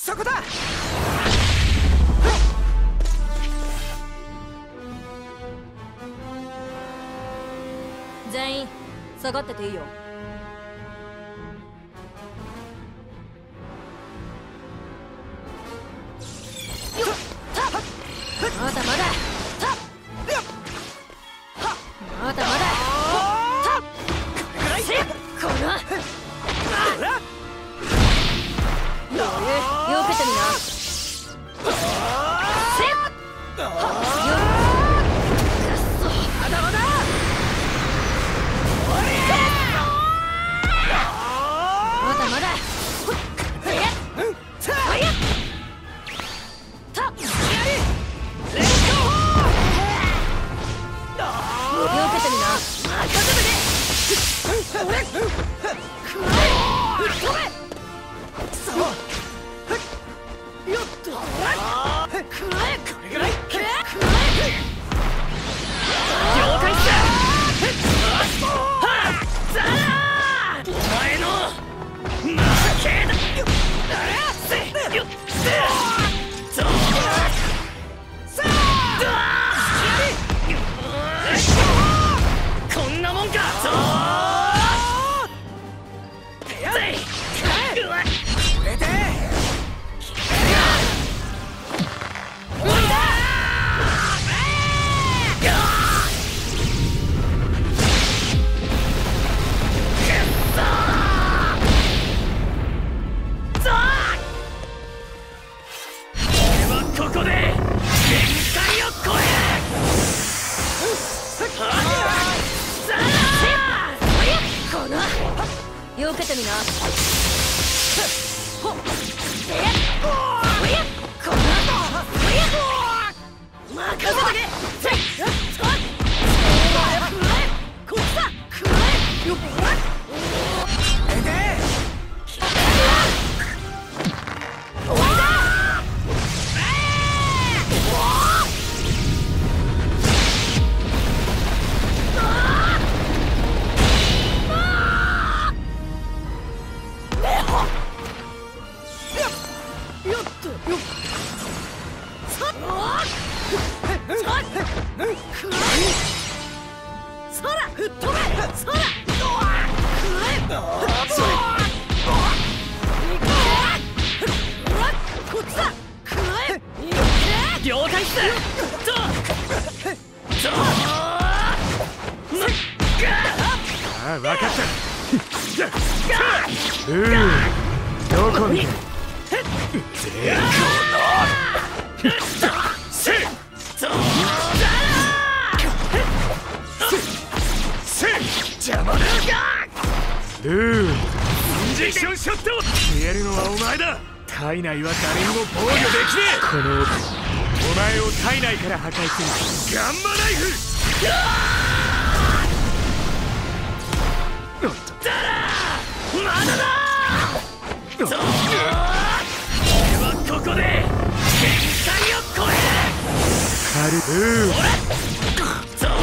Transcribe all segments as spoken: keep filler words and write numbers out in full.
そこだ。 全員下がってていいよ。まだまだまだまだこの余裕よけてみな。まだまだまだまだよけてみな。了解っす。 ああ、分かった。うーどこに絶邪魔だ。ルーインジェクションショット。消えるのはお前だ。体内は誰にも防御できねえ。このお前を体内から破壊するガンマナイフ。だらまだだ。俺はここで限界を超える。カルブーだ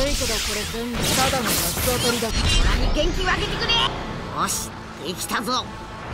いけどこれ全部ただの安当たりだ。 俺に元気をあげてくれ。よし、できたぞ。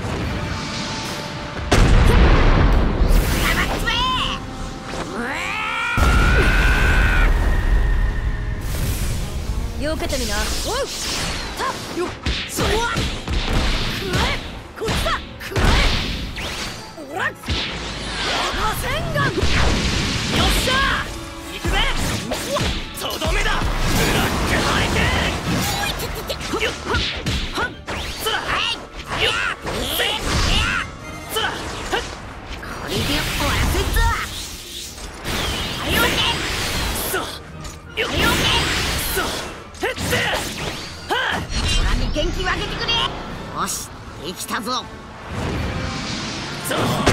よけてみな。おうたよっそわっくらえこっちだくらえおらっ螺旋丸よっしゃ行くぜとどめだブラックハリケーンよっはっはっそらはいよっせいそらはっこれで終わらせんぞ。はいよけそうよっはいよそうへってはけ俺に元気をあげてくれ。よし、できたぞ。 そう